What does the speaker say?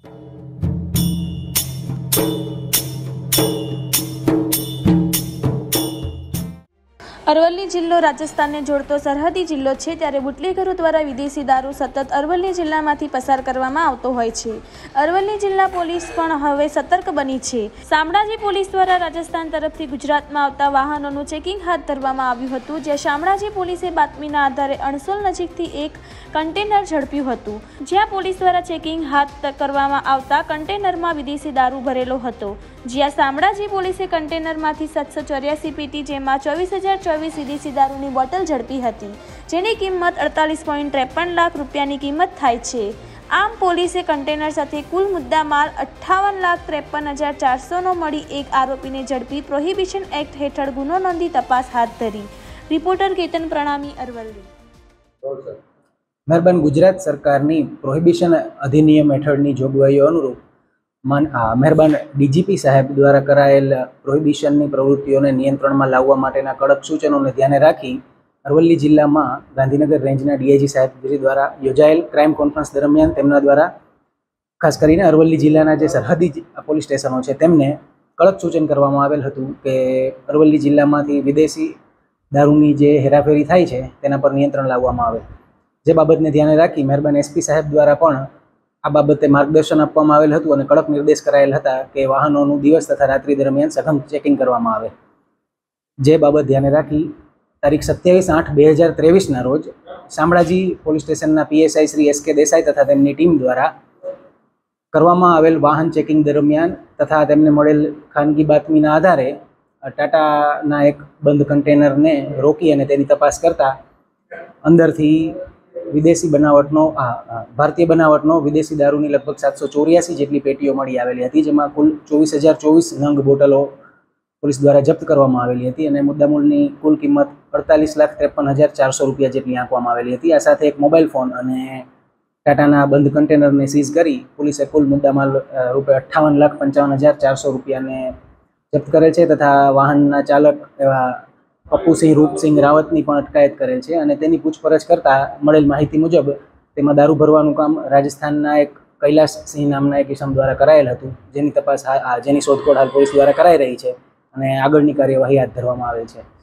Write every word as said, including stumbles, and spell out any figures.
અરવલ્લી જિલ્લો રાજસ્થાનને જોડતો સરહદી જિલ્લો છે, ત્યારે બુટલેગરો દ્વારા વિદેશી દારૂ સતત અરવલ્લી જિલ્લામાંથી પસાર કરવામાં આવતો હોય છે. અરવલ્લી જિલ્લા પોલીસ પણ હવે સતર્ક બની છે. શામળાજી પોલીસ દ્વારા રાજસ્થાન તરફથી ગુજરાતમાં આવતા વાહનોનું ચેકિંગ હાથ ધરવામાં આવ્યું હતું, જ્યાં શામળાજી પોલીસે બાતમીના આધારે અણસોલ નજીકથી એક કન્ટેનર ઝડપ્યું હતું, જ્યાં પોલીસ દ્વારા ચેકિંગ હાથ કરવામાં આવતા કન્ટેનરમાં વિદેશી દારૂ ભરેલો હતો, જ્યાં શામળાજી પોલીસે કન્ટેનરમાંથી સાતસો ચોર્યાસી પેટી જેમાં ચોવીસ હજાર ચોવીસ વિદેશી દારૂની બોટલ ઝડપી હતી, જેની કિંમત અડતાલીસ પોઈન્ટ ત્રેપન લાખ રૂપિયાની કિંમત થાય છે. આમ પોલીસે કન્ટેનર સાથે કુલ મુદ્દામાલ અઠ્ઠાવન લાખ ત્રેપન હજાર ચારસોનો મળી એક આરોપીને ઝડપી પ્રોહિબિશન એક્ટ હેઠળ ગુનો નોંધી તપાસ હાથ ધરી. રિપોર્ટર કેતન પ્રણામી, અરવલ્લી. મહેરબાન ગુજરાત સરકારની પ્રોહિબિશન અધિનિયમ હેઠળની જોગવાઈઓ અનુરૂપ મહેરબાન ડીજીપી સાહેબ દ્વારા કરાયેલ પ્રોહિબિશનની પ્રવૃત્તિઓને નિયંત્રણમાં લાવવા માટેના કડક સૂચનોને ધ્યાને રાખી અરવલ્લી જિલ્લામાં ગાંધીનગર રેન્જના ડીઆઈજી સાહેબ દ્વારા યોજાયેલ ક્રાઇમ કોન્ફરન્સ દરમિયાન તેમના દ્વારા ખાસ કરીને અરવલ્લી જિલ્લાના જે સરહદી પોલીસ સ્ટેશનો છે તેમને કડક સૂચન કરવામાં આવેલ હતું કે અરવલ્લી જિલ્લામાંથી વિદેશી દારૂની જે હેરાફેરી થાય છે તેના પર નિયંત્રણ લાવવામાં આવે. જે બાબતને ધ્યાને રાખી મહેરબાન એસપી સાહેબ દ્વારા પણ આ બાબતે માર્ગદર્શન આપવામાં આવેલ હતું અને કડક નિર્દેશ કરાયેલ હતા કે વાહનોનું દિવસ તથા રાત્રિ દરમિયાન સઘન ચેકિંગ કરવામાં આવે. જે બાબત ધ્યાને રાખી તારીખ સત્યાવીસ આઠ બે હજાર ત્રેવીસના રોજ શામળાજી પોલીસ સ્ટેશનના PSI Shri S K Desai તથા તેમની ટીમ દ્વારા કરવામાં આવેલ વાહન ચેકિંગ દરમિયાન તથા તેમને મળેલ ખાનગી બાતમીના આધારે ટાટાના એક બંધ કન્ટેનરને રોકી અને તેની તપાસ કરતા અંદરથી વિદેશી બનાવટનો ભારતીય બનાવટનો વિદેશી દારૂની લગભગ સાતસો ચોર્યાસી જેટલી પેટીઓ મળી આવેલી હતી, જેમાં કુલ ચોવીસ હજાર ચોવીસ નંગ બોટલો પોલીસ દ્વારા જપ્ત કરવામાં આવેલી હતી અને મુદ્દામૂલની કુલ કિંમત અડતાલીસ લાખ ત્રેપન હજાર ચારસો રૂપિયા જેટલી આંકવામાં આવેલી હતી. આ સાથે એક મોબાઈલ ફોન અને ટાટાના બંધ કન્ટેનરને સીઝ કરી પોલીસે કુલ મુદ્દામાલ રૂપિયા અઠ્ઠાવન લાખ પંચાવન હજાર ચારસો રૂપિયાને જપ્ત કરેલ છે તથા વાહનના ચાલક એવા પપ્પુસિંહ રૂપસિંહ રાવતની પણ અટકાયત કરેલ છે અને તેની પૂછપરછ કરતા મળેલ માહિતી મુજબ તેમાં દારૂ ભરવાનું કામ રાજસ્થાનના એક કૈલાસસિંહ નામના એક ઇસમ દ્વારા કરાયેલ હતું, જેની તપાસ જેની શોધખોળ હાલ પોલીસ દ્વારા કરાઈ રહી છે અને આગળની કાર્યવાહી હાથ ધરવામાં આવેલ છે.